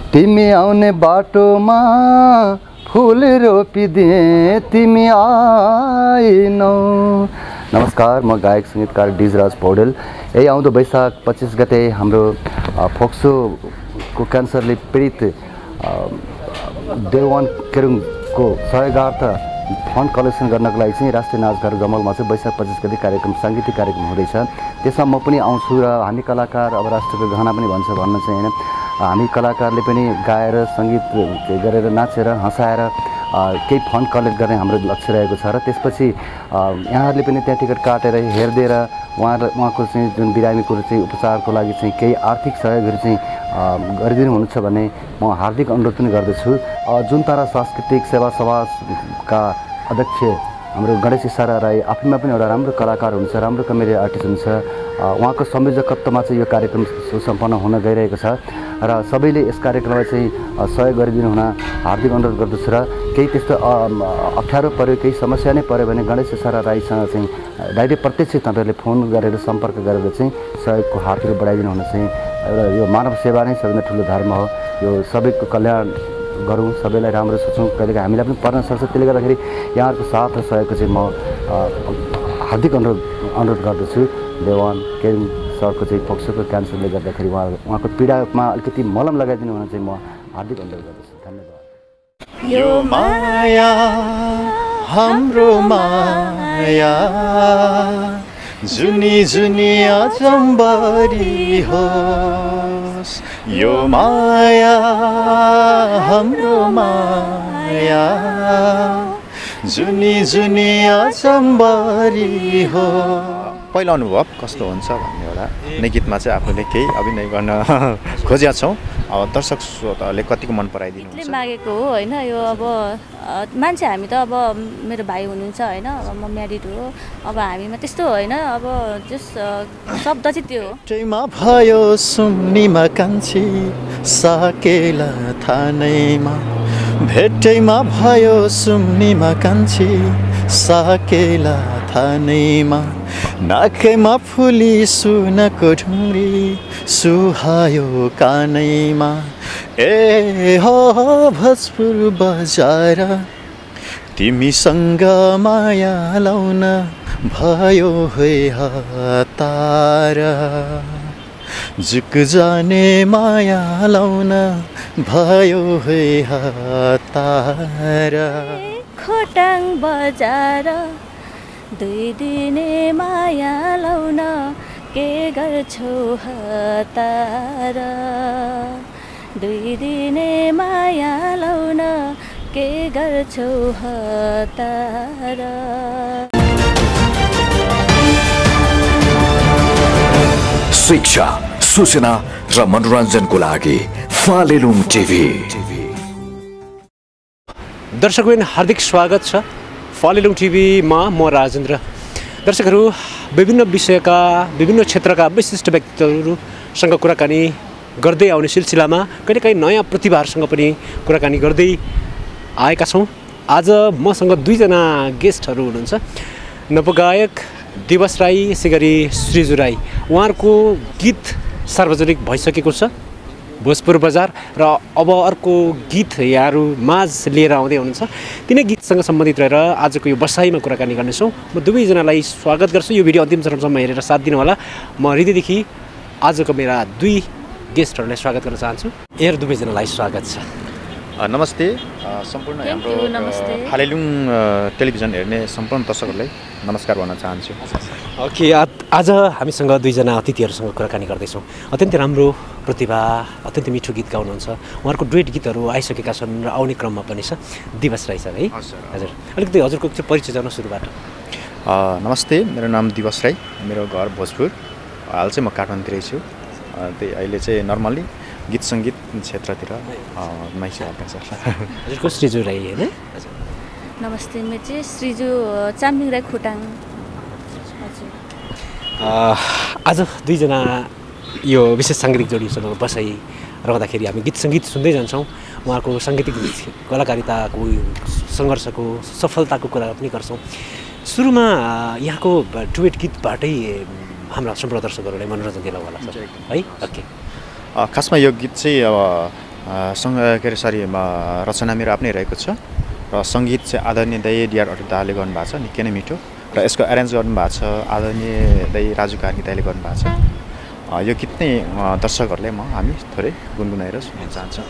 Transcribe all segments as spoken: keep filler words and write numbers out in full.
तिमी आउने बाटोमा फूल रोपिदिए तिमी आएनौ। नमस्कार, म गायक सङ्गीतकार डिजराज पौडेल। यही आउँदो वैशाख पच्चिस गते हाम्रो फोक्सोको क्यान्सरले पीडित देवान केरुङको सहयोगार्थ फन्ड कलेक्सन गर्नको लागि चाहिँ राष्ट्रिय नाचघर जमलमा चाहिँ वैशाख पच्चिस गते कार्यक्रम साङ्गीतिक कार्यक्रम हुँदैछ। त्यसमा म पनि आउँछु र हामी कलाकार अब राष्ट्रको गहना पनि भन्छ भन्न चाहिँ होइन, हामी कलाकारले पनि गाएर सङ्गीत गरेर नाचेर हँसाएर केही फन्ड कलेक्ट गर्ने हाम्रो लक्ष्य रहेको छ। र त्यसपछि यहाँहरूले पनि त्यहाँ टिकट काटेर हेरिदिएर उहाँलाई उहाँको चाहिँ जुन बिरामीको चाहिँ उपचारको लागि चाहिँ केही आर्थिक सहयोगहरू चाहिँ गरिदिनु हुनुहुन्छ भने म हार्दिक अनुरोध पनि गर्दछु। जुन तारा सांस्कृतिक सेवा सभाका अध्यक्ष हाम्रो गणेश इसारा राई आफैमा पनि एउटा राम्रो कलाकार हुनुहुन्छ, राम्रो कमेडी आर्टिस्ट हुनुहुन्छ। उहाँको संयोजकत्वमा चाहिँ यो कार्यक्रम सुसम्पन्न हुन गइरहेको छ र सबैले यस कार्यक्रमलाई चाहिँ सहयोग गरिदिनु हुन हार्दिक अनुरोध गर्दछु। र केही त्यस्तो अप्ठ्यारो पऱ्यो, केही समस्या नै पऱ्यो भने गणेश इसारा राईसँग चाहिँ डाइरेक्ट प्रत्यक्ष तपाईँहरूले फोन गरेर सम्पर्क गरेर चाहिँ सहयोगको हातहरू बढाइदिनु हुन चाहिँ एउटा यो मानव सेवा नै सबैभन्दा ठुलो धर्म हो। यो सबैको कल्याण गरौँ, सबैलाई राम्रो सोचौँ, कहिलेकाहीँ हामीलाई पनि पर्न सक्छ। त्यसले गर्दाखेरि यहाँहरूको साथ र सहयोगको चाहिँ म हार्दिक अनुरोध अनुरोध गर्दछु। देवान केरुङ सरको चाहिँ फोक्सोको क्यान्सरले गर्दाखेरि उहाँ उहाँको पीडामा अलिकति मलम लगाइदिनु हुन चाहिँ म हार्दिक अनुरोध गर्दछु। धन्यवाद। यो माया हाम्रो माया जुनी जुनी अचम्बरी होस्, यो माया हाम्रो माया जुनी जुनी अचम्बरी हो। पहिलो अनुभव कस्तो हुन्छ भन्ने एउटा नै गीतमा चाहिँ आफूले केही अभिनय गर्न खोजेका छौँ। अब दर्शक श्रोताहरूले कतिको मन पराइदिनु हुन्छ मागेको हो होइन। यो अब मान्छे हामी त अब मेरो भाइ हुनुहुन्छ होइन, अब म म्यारिड हो, अब हामीमा त्यस्तो होइन, अब जस शब्द चाहिँ त्यो हो। भेटैमा भयो सुम्नीमा कान्छी साकेला थानैमा, भेटैमा भयो सुम्नीमा कान्छी साकेला थानैमा, नाकैमा फुली सुनको ढुङ्ग्री सुहायो कानैमा। ए हो भोजपुर बजार तिमीसँग माया लाउन भयो है हतार, झुक जाने माया लाउन भयो है हतार। खोटाङ बजार दुई दिने माया लाउन के गर्छौ हतार, दुई दिने माया लाउन के गर्छौ हतार। शिक्षा, सूचना र मनोरञ्जनको लागि फालेलुङ टिभी। दर्शकवृन्द, हार्दिक स्वागत छ फालेलुङ टिभीमा। म राजेन्द्र। दर्शकहरू, विभिन्न विषयका विभिन्न क्षेत्रका विशिष्ट व्यक्तित्वहरूसँग कुराकानी गर्दै आउने सिलसिलामा कहिलेकाहीँ नयाँ प्रतिभाहरूसँग पनि कुराकानी गर्दै आएका छौँ। आज मसँग दुईजना गेस्टहरू हुनुहुन्छ। नवगायक दिवस राई, यसै गरी श्रीजु राई। उहाँहरूको गीत सार्वजनिक भइसकेको छ भोजपुर बजार, र अब अर्को गीत यहाँहरू माझ लिएर आउँदै हुनुहुन्छ। तिनै गीतसँग सम्बन्धित रहेर आजको यो बसाइमा कुराकानी गर्नेछौँ। म दुवैजनालाई स्वागत गर्छु। यो भिडियो अन्तिम चरणसम्म हेरेर साथ दिनुहोला। म हृदयदेखि आजको मेरा दुई गेस्टहरूलाई स्वागत गर्न चाहन्छु। यहाँहरू दुवैजनालाई स्वागत छ। नमस्ते सम्पूर्ण हाम्रो फालेलुङ टेलिभिजन हेर्ने सम्पूर्ण दर्शकहरूलाई नमस्कार भन्न चाहन्छु। ओके, आज हामीसँग दुईजना अतिथिहरूसँग कुराकानी गर्दैछौँ। अत्यन्तै राम्रो प्रतिभा, अत्यन्तै मिठो गीत गाउनुहुन्छ। उहाँहरूको डुएट गीतहरू आइसकेका छन् र आउने क्रममा पनि छ। दिवस राई सर है? हजुर, अलिकति हजुरको चाहिँ परिचय जानु सुरुबाट। नमस्ते, मेरो नाम दिवस राई, मेरो घर भोजपुर, हाल चाहिँ म काठमाडौँतिरै छु। त्यही अहिले चाहिँ नर्मल्ली गीत सङ्गीत क्षेत्रतिर माइसी हाल्छ सर। हजुरको श्रीजु राई होइन? हजुर, नमस्ते, मेरो चाहिँ श्रीजु चामलिङ राई खोटाङ। हजुर, आज दुईजना यो विशेष साङ्गीतिक जोडीसँग बसाइ रहँदाखेरि हामी गीत सङ्गीत सुन्दै जान्छौँ। उहाँहरूको साङ्गीतिक कलाकारिताको सङ्घर्षको सफलताको कुरा पनि गर्छौँ। सुरुमा यहाँको डुएट गीतबाटै हाम्रा सम्पूर्ण दर्शकहरूलाई मनोरञ्जन दिनु होला सर है? ओके, खासमा यो गीत चाहिँ अब सँग के अरे सरी रचना मेरो आफ्नै रहेको छ र सङ्गीत चाहिँ आदरणीय दाइ डिआर अटल दाले गर्नुभएको छ निकै नै मिठो र यसको एरेन्ज गर्नुभएको छ आदरणीय दाइ राजु कार्की दाइले गर्नुभएको छ यो गीत नै दर्शकहरूलाई म हामी थोरै गुनगुनाएर सुन्न चाहन्छौँ।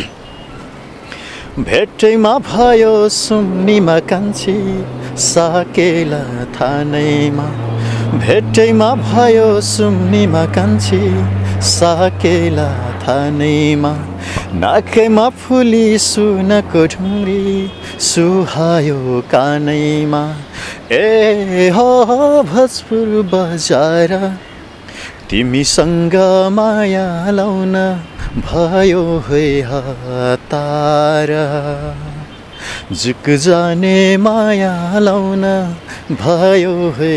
भेटैमा भयो सुम्नीमा कान्छी साकेला थानैमा भेटैमा भयो सुम्नीमा कान्छी साकेला थानैमा नाकैमा फुली सुनको ढुङ्ग्री सुहायो कानैमा ए हो भोजपुर बजार तिमीसँग माया लाउन भयो है हतार झुक जाने माया लाउन भयो है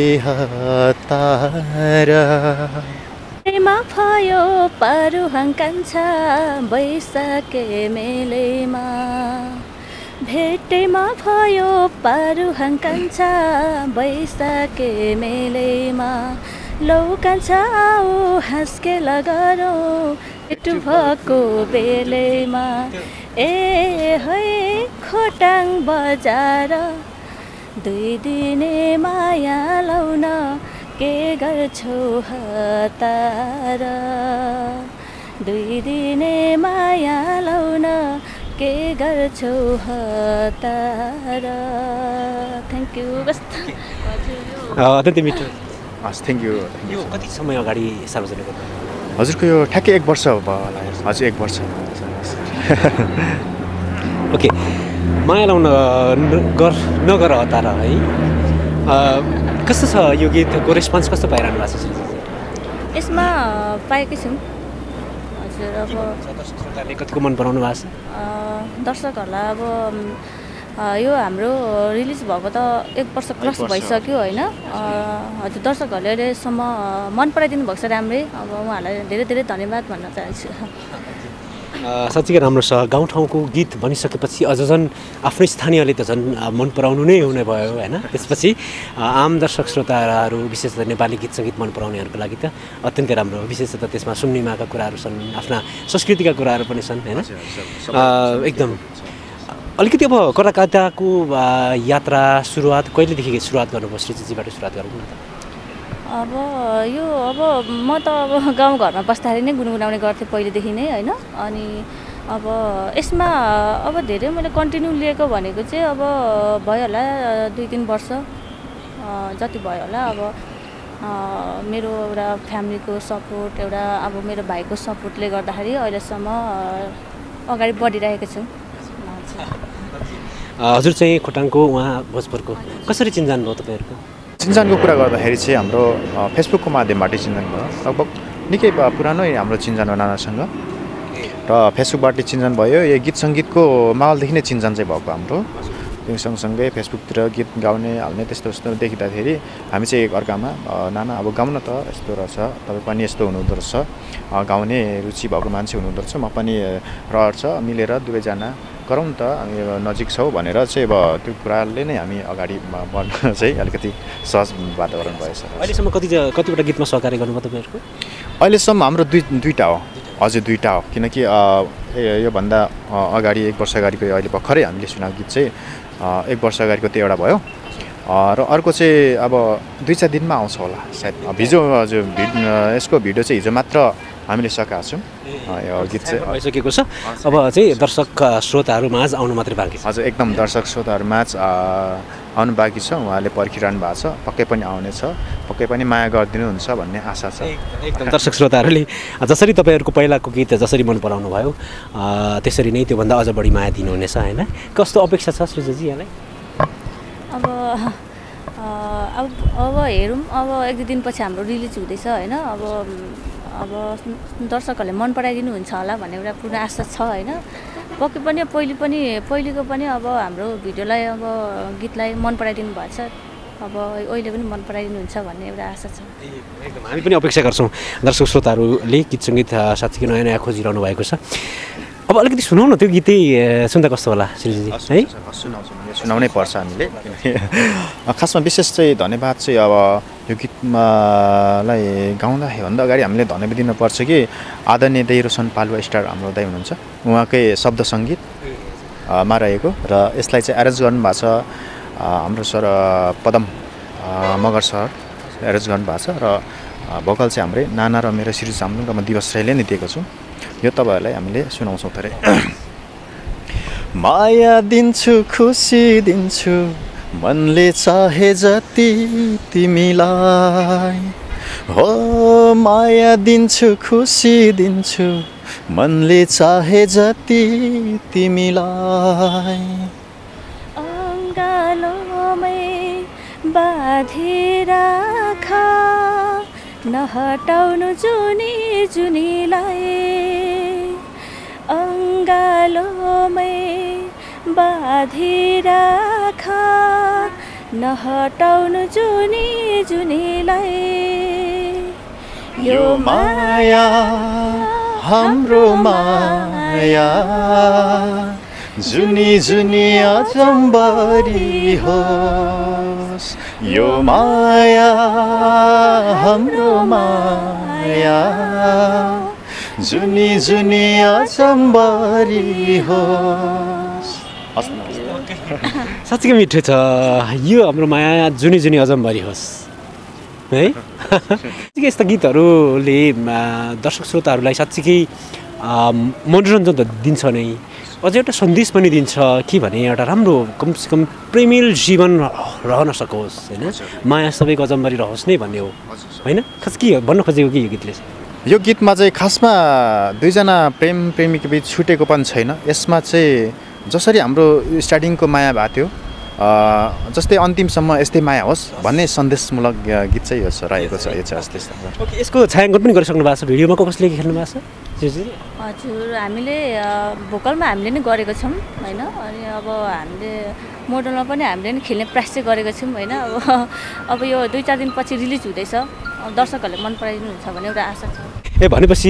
हतार मा भयो पारुहाङ कान्छा बैसाके मेलेमा भेटेमा भयो पारुहाङ कान्छा बैसाके मेलेमा लौ कान्छा आऊ हाँस्केला गरौँ पेटु भएको बेलेमा ए है खोटाङ बजार दुई दिने माया लाउन के गर्छौ हतार दुई दिने माया लाउन के गर्छौ हतार। Thank you. अत्यन्तै मिठो। हस् थ्याङ्क यू। यो कति समय अगाडि सार्वजनिक गर्नु? हजुरको यो ठ्याक्कै एक वर्ष भयो होला। हजुर एक वर्ष। ओके, माया लाउन गर नगर हतार है। कस्तो छ यो गीतको रेस्पोन्स कस्तो पाइरहनु भएको छ? यसमा पाएकै छौँ हजुर। अब दर्शकहरूले कतिको मन पराउनु भएको छ? दर्शकहरूलाई अब यो हाम्रो रिलिज भएको त एक वर्ष क्रस भइसक्यो होइन। हजुर दर्शकहरूले अहिलेसम्म मन पराइदिनु भएको छ राम्रै। अब उहाँहरूलाई धेरै धेरै धन्यवाद भन्न चाहन्छु। साँच्चीकै राम्रो छ। गाउँठाउँको गीत भनिसकेपछि अझ झन् आफ्नै स्थानीयले त झन् मन पराउनु नै हुने भयो होइन। त्यसपछि आम दर्शक श्रोताहरू विशेषतः नेपाली गीत सङ्गीत मन पराउनेहरूको लागि त अत्यन्तै राम्रो हो। विशेषतः त्यसमा सुन्निमाका कुराहरू छन्, आफ्ना संस्कृतिका कुराहरू पनि छन् होइन। एकदम अलिकति अब कलाकारिताको यात्रा सुरुवात कहिलेदेखि सुरुवात गर्नुभयो? श्रीजीबाट सुरुवात गर्नु न त। अब यो अब म त अब गाउँघरमा बस्दाखेरि नै गुनगुनाउने गर्थेँ पहिलेदेखि नै होइन। अनि अब यसमा अब धेरै मैले कन्टिन्यू लिएको भनेको चाहिँ अब भयो होला दुई तिन वर्ष जति भयो होला। अब मेरो एउटा फ्यामिलीको सपोर्ट, एउटा अब मेरो भाइको सपोर्टले गर्दाखेरि अहिलेसम्म अगाडि बढिरहेको छु। हजुर चाहिँ खोटाङको, उहाँ भोजपुरको, कसरी चिन्जान भयो तपाईँहरूको? चिन्जानको कुरा गर्दाखेरि चाहिँ हाम्रो फेसबुकको माध्यमबाटै चिन्जान भयो। लगभग निकै पुरानै हाम्रो चिन्जान हो नानासँग र फेसबुकबाट चिन्जान भयो। यो गीत सङ्गीतको माहौलदेखि नै चिन्जान चाहिँ भएको हाम्रो। त्यो सँगसँगै फेसबुकतिर गीत गाउने हाल्ने त्यस्तो यस्तो देखिँदाखेरि हामी चाहिँ एक अर्कामा नाना अब गाउन त यस्तो रहेछ, तपाईँ पनि यस्तो हुनुहुँदो रहेछ, गाउने रुचि भएको मान्छे हुनुहुँदो रहेछ, म पनि रहर छ, मिलेर दुवैजना गरौँ त, हामी नजिक छौँ भनेर चाहिँ अब त्यो कुराले नै हामी अगाडि बढ्न चाहिँ अलिकति सहज वातावरण भएछ। अहिलेसम्म कति कतिवटा गीतमा सहकार्य गर्नुभयो तपाईँहरूको? अहिलेसम्म हाम्रो दुई दुईवटा हो। हजुर दुईवटा हो, किनकि योभन्दा अगाडि एक वर्ष अगाडिको अहिले भर्खरै हामीले सुनाएको गीत चाहिँ एक वर्ष अगाडिको त्यो एउटा भयो र अर्को चाहिँ अब दुई चार दिनमा आउँछ होला सायद। भिडियो हजुर यसको भिडियो चाहिँ हिजो मात्र हामीले सकाएको छौँ। यो गीत चाहिँ भइसकेको छ। अब चाहिँ दर्शक श्रोताहरू माझ आउनु मात्रै बाँकी छ। हजुर एकदम दर्शक श्रोताहरू माझ आउनु बाँकी छ। उहाँले पर्खिरहनु भएको छ, पक्कै पनि आउनेछ, पक्कै पनि माया गरिदिनुहुन्छ भन्ने आशा छ। एकदम दर्शक श्रोताहरूले जसरी तपाईँहरूको पहिलाको गीत जसरी मन पराउनु भयो त्यसरी नै त्योभन्दा अझ बढी माया दिनुहुनेछ होइन। कस्तो अपेक्षा छ सृजनजी यहाँलाई? अब अब अब हेरौँ, अब एक दुई दिनपछि हाम्रो रिलिज हुँदैछ होइन। अब अब दर्शकहरूले मन पराइदिनुहुन्छ होला भन्ने एउटा पूर्ण आशा छ होइन। पक्कै पनि पहिले पनि पहिलेको पनि अब हाम्रो भिडियोलाई अब गीतलाई मन पराइदिनु भएको छ, अब अहिले पनि मन पराइदिनुहुन्छ भन्ने एउटा आशा छ। एकदम हामी पनि अपेक्षा गर्छौँ। दर्शक श्रोताहरूले गीत सङ्गीत साँच्चीकै नयाँ नयाँ खोजिरहनु भएको छ। अब अलिकति सुनाउन त्यो गीतै सुन्दा कस्तो होला श्रीजी है? सुनाउँछौँ, सुनाउनै पर्छ हामीले। खासमा विशेष चाहिँ धन्यवाद चाहिँ अब यो गीतमालाई गाउँदाभन्दा अगाडि हामीले धन्यवाद दिनुपर्छ कि आदरणीय दाइ रोशन पालुवा स्टार हाम्रो दाइ हुनुहुन्छ, उहाँकै शब्द सङ्गीतमा रहेको र यसलाई चाहिँ एरेन्ज गर्नुभएको छ हाम्रो sir Padam Magar sir arrange गर्नुभएको छ र भोकल चाहिँ हाम्रै नाना र मेरो श्री जाम्लुङ र म दिवस राईले नै दिएको छु। यो तपाईँहरूलाई हामीले सुनाउँछौँ थोरै। माया दिन्छु खुसी दिन्छु मनले चाहे जति तिमीलाई, हो माया दिन्छु खुसी दिन्छु मनले चाहे जति तिमीलाई। अङ्गालोमै बाँधिराख नहटाउनु जुनी जुनीलाई, अङ्गालोमै बाँधिराख नहटाउनु जुनी जुनीलाई। यो माया हाम्रो माया जुनी जुनी अचम्बरी होस्, यो माया हाम्रो माया जुनी जुनी अचम्बरी होस्। साँच्चीकै मिठो छ यो हाम्रो माया जुनी जुनी अजम्बरी होस् है। यस्ता गीतहरूले दर्शक श्रोताहरूलाई साँच्चीकै मनोरञ्जन त दिन्छ नै, अझै एउटा सन्देश पनि दिन्छ कि भने एउटा राम्रो कमसेकम प्रेमिल जीवन रहन सकोस् होइन, माया सबैको अजम्बरी रहोस् नै भन्ने हो होइन। खास के भन्न खोजेको कि यो गीतले? यो गीतमा चाहिँ खासमा दुईजना प्रेम प्रेमीको बिच छुटेको पनि छैन। यसमा चाहिँ जसरी हाम्रो स्टार्टिङको माया भएको थियो जस्तै अन्तिमसम्म यस्तै माया होस् भन्ने सन्देशमूलक गीत चाहिँ यो रहेको छ। यो चाहिँ यस्तै। ओके, यसको छायाङ्कन पनि गरिसक्नु भएको छ, भिडियोमा को कसले खेल्नु भएको छ? हजुर, हामीले भोकलमा हामीले नै गरेको छौँ होइन, अनि अब हामीले मोडलमा पनि हामीले नै खेल्ने प्रयास चाहिँ गरेको छौँ होइन। अब अब यो दुई चार दिनपछि रिलिज हुँदैछ, दर्शकहरूले मन पराइदिनुहुन्छ भन्ने एउटा आशा छ। ए भनेपछि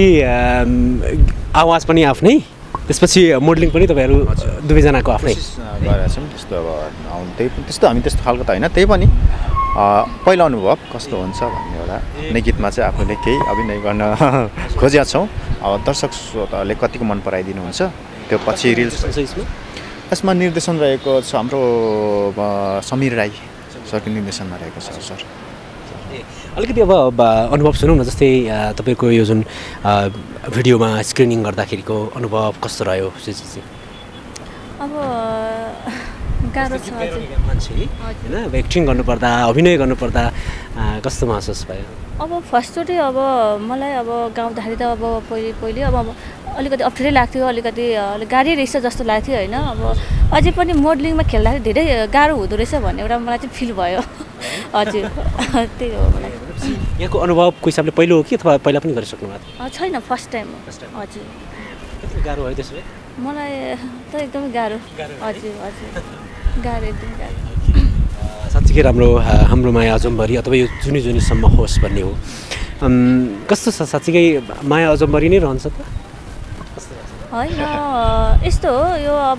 आवाज पनि आफ्नै, त्यसपछि मोडलिङ पनि तपाईँहरू दुवैजनाको आफ्नै गरेका छौँ। त्यस्तो अब त्यही त्यस्तो हामी त्यस्तो खालको त होइन, त्यही पनि पहिलो अनुभव कस्तो हुन्छ भन्ने एउटा नै गीतमा चाहिँ आफूले केही अभिनय गर्न खोजेका छौँ। अब दर्शक श्रोताहरूले कतिको मन पराइदिनुहुन्छ त्यो पछि रिल्स। यसमा निर्देशन रहेको छ हाम्रो समीर राई सरको निर्देशनमा रहेको छ। सर अलिकति अब अनुभव सुनौँ न, जस्तै तपाईँको यो जुन भिडियोमा स्क्रिनिङ गर्दाखेरिको अनुभव कस्तो रह्यो? अब गाह्रो छ मान्छे होइन, अब एक्टिङ गर्नुपर्दा अभिनय गर्नुपर्दा कस्तो महसुस भयो? अब फर्स्टचोटि अब मलाई अब गाउँदाखेरि त अब पहिले पहिले अब अलिकति अप्ठ्यारै लाग्थ्यो, अलिकति अलिक गाह्रै रहेछ जस्तो लाग्थ्यो होइन। अब अझै पनि मोडलिङमा खेल्दाखेरि धेरै गाह्रो हुँदो रहेछ भन्ने एउटा मलाई चाहिँ फिल भयो। हजुर त्यही हो मलाई। यहाँको अनुभवको हिसाबले पहिलो हो कि अथवा पहिला पनि गरिसक्नु भएको? छैन, फर्स्ट टाइम हो। हजुर। कति गाह्रो भयो त्यसो भए? मलाई त एकदमै गाह्रो। हजुर हजुर गाह्रो, एकदम गाह्रो। साँच्चीकै राम्रो हाम्रो माया अजम्बरी अथवा यो जुनी जुनीसम्म होस् भन्ने हो। कस्तो छ साँच्चीकै माया अजम्बरी नै रहन्छ त? होइन यस्तो हो, यो अब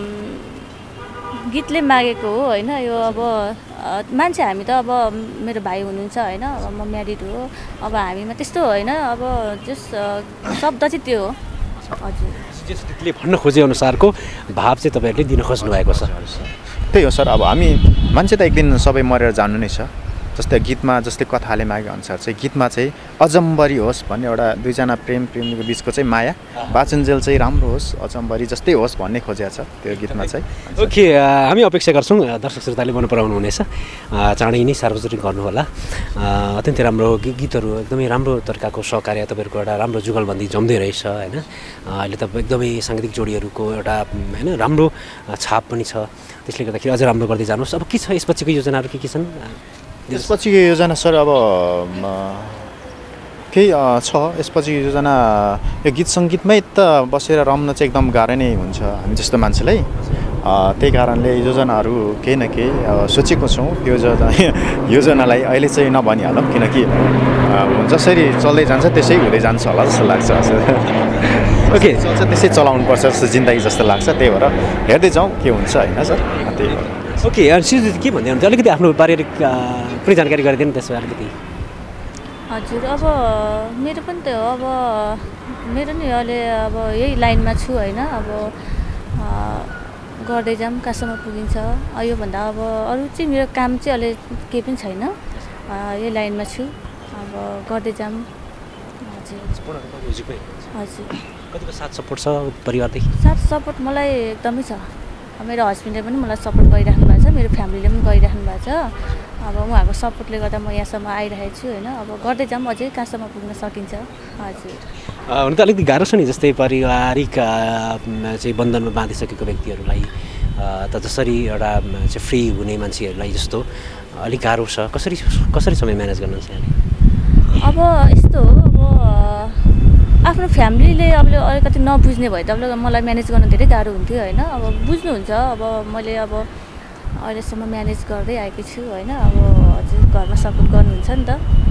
गीतले मागेको हो होइन। यो अब मान्छे हामी त अब मेरो भाइ हुनुहुन्छ होइन, अब म म्यारिड हो, अब हामीमा त्यस्तो होइन। अब जस शब्द चाहिँ त्यो हो। हजुर, त्यसले भन्न खोजे अनुसारको भाव चाहिँ तपाईँहरूले दिन खोज्नु भएको छ। त्यही हो सर। अब हामी मान्छे त एक दिन सबै मरेर जानु नै छ। जस्तै गीतमा जस्तै कथाले मागे अनुसार चाहिँ गीतमा चाहिँ अजम्बरी होस् भन्ने एउटा दुईजना प्रेम प्रेमीको बिचको चाहिँ माया बाचुन्जेल चाहिँ राम्रो होस्, अजम्बरी जस्तै होस् भन्ने खोजेको छ त्यो गीतमा चाहिँ। ओके, हामी अपेक्षा गर्छौँ दर्शक श्रोताले मन पराउनु हुनेछ, चाँडै नै सार्वजनिक गर्नुहोला। अत्यन्तै राम्रो गीतहरू, एकदमै राम्रो तरिकाको सहकार्य, तपाईँहरूको एउटा राम्रो जुगलबन्दी जम्दै रहेछ होइन। अहिले त एकदमै साङ्गीतिक जोडीहरूको एउटा होइन राम्रो छाप पनि छ, त्यसले गर्दाखेरि अझ राम्रो गर्दै जानुहोस्। अब के छ यसपछिको योजनाहरू के के छन्? यसपछिको योजना सर अब केही छ। यसपछि योजना यो गीत सङ्गीतमै त बसेर रम्न चाहिँ एकदम गाह्रो नै हुन्छ हामी जस्तो मान्छेलाई। त्यही कारणले योजनाहरू केही न केही सोचेको छौँ। यो योजना योजनालाई अहिले चाहिँ नभनिहालौँ, किनकि जसरी चल्दै जान्छ त्यसै हुँदै जान्छ होला जस्तो लाग्छ। ओके, चल्छ त्यसै चलाउनुपर्छ जस्तो जिन्दगी जस्तो लाग्छ। त्यही भएर हेर्दै जाउँ के हुन्छ होइन सर। त्यही भएर ओके श्रीजी के भन्दै हुनुहुन्छ अलिकति आफ्नो पारिवारिक पनि जानकारी गरिदिनु त्यसो भए अलिकति हजुर अब मेरो पनि त हो अब मेरो नि अहिले अब यही लाइनमा छु होइन अब गर्दै जाऊँ कहाँसम्म पुगिन्छ योभन्दा अब अरू चाहिँ मेरो काम चाहिँ अहिले केही पनि छैन यही लाइनमा छु अब गर्दै जाऊँ हजुर हजुर कतिको साथ सपोर्ट छ परिवारदेखि साथ सपोर्ट मलाई एकदमै छ मेरो हस्बेन्डले पनि मलाई सपोर्ट गरिराख्नु भएको छ मेरो फ्यामिलीले पनि गरिराख्नु भएको छ अब उहाँहरूको सपोर्टले गर्दा म यहाँसम्म आइरहेको छु होइन अब गर्दै जाऊँ अझै कहाँसम्म पुग्न सकिन्छ हजुर हुन त अलिकति गाह्रो छ नि जस्तै पारिवारिक चाहिँ बन्धनमा बाँधिसकेको व्यक्तिहरूलाई त जसरी एउटा चाहिँ फ्री हुने मान्छेहरूलाई जस्तो अलिक गाह्रो छ कसरी कसरी समय म्यानेज गर्नुहुन्छ यहाँले अब यस्तो हो अब आफ्नो फ्यामिलीले अब अलिकति नबुझ्ने भए त अब मलाई म्यानेज गर्न धेरै गाह्रो हुन्थ्यो होइन अब बुझ्नुहुन्छ अब मैले अब अहिलेसम्म म्यानेज गर्दै आएकी छु होइन अब हजुर घरमा सपोर्ट गर्नुहुन्छ नि त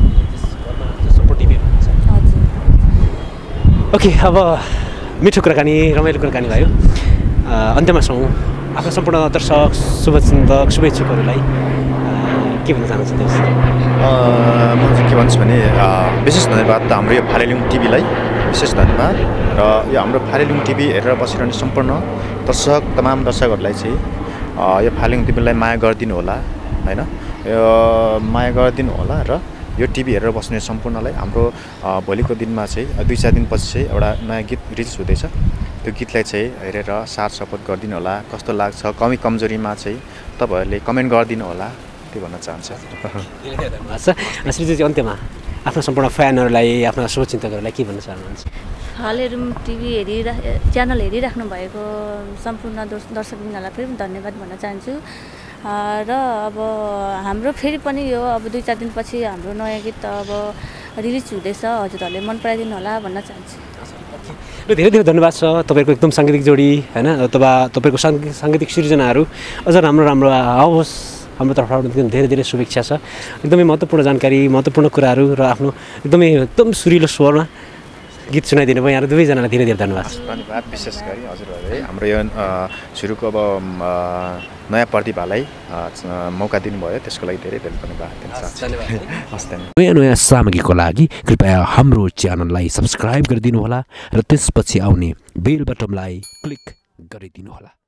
हजुर ओके अब मिठो कुराकानी रमाइलो कुराकानी भयो अन्त्यमा छौँ आफ्नो सम्पूर्ण दर्शक शुभचिन्तक शुभेच्छुकहरूलाई के भन्न चाहनुहुन्छ त्यस म चाहिँ के भन्छु भने विशेष धन्यवाद त हाम्रो यो फालेलुङ टिभीलाई विशेष धन्यवाद र यो हाम्रो फालेलुङ टिभी हेरेर बसिरहने सम्पूर्ण दर्शक तमाम दर्शकहरूलाई चाहिँ यो फालेलुङ टिभीलाई माया गरिदिनु होला होइन यो माया गरिदिनु होला र यो टिभी हेरेर बस्ने सम्पूर्णलाई हाम्रो भोलिको दिनमा चाहिँ दुई चार दिनपछि चाहिँ एउटा नयाँ गीत रिलिज हुँदैछ त्यो गीतलाई चाहिँ हेरेर साथ सपोर्ट गरिदिनु होला कस्तो लाग्छ कमी कमजोरीमा चाहिँ तपाईँहरूले कमेन्ट गरिदिनु होला त्यो भन्न चाहन्छ श्रीजी अन्त्यमा आफ्नो सम्पूर्ण फ्यानहरूलाई आफ्ना शुभचिन्तकहरूलाई के भन्न चाहनुहुन्छ फालेलुङ टिभी हेरिरा च्यानल हेरिराख्नु भएको सम्पूर्ण दर्शकवृन्दलाई फेरि पनि धन्यवाद भन्न चाहन्छु र अब हाम्रो फेरि पनि यो अब दुई चार दिनपछि हाम्रो नयाँ गीत अब रिलिज हुँदैछ हजुरहरूले मन पराइदिनु होला भन्न चाहन्छु र धेरै धेरै धन्यवाद छ तपाईँको एकदम साङ्गीतिक जोडी होइन अथवा तपाईँको साङ्गीतिक साङ्गीतिक सिर्जनाहरू अझ राम्रो राम्रो आओस् हाम्रो तर्फबाट एकदम धेरै धेरै शुभेच्छा छ एकदमै महत्त्वपूर्ण जानकारी महत्त्वपूर्ण कुराहरू र आफ्नो एकदमै एकदम सुरिलो स्वरमा गीत सुनाइदिनु भयो यहाँ दुवैजनालाई धेरै धेरै धन्यवाद धन्यवाद विशेष गरी हजुरहरूले हाम्रो यो सुरुको अब नयाँ प्रतिभालाई मौका दिनुभयो त्यसको लागि धेरै धेरै धन्यवाद दिन चाहन्छु हस् धन्यवाद नयाँ नयाँ सामग्रीको लागि कृपया हाम्रो च्यानललाई सब्सक्राइब गरिदिनु होला र त्यसपछि आउने बेल बटनलाई क्लिक गरिदिनु होला।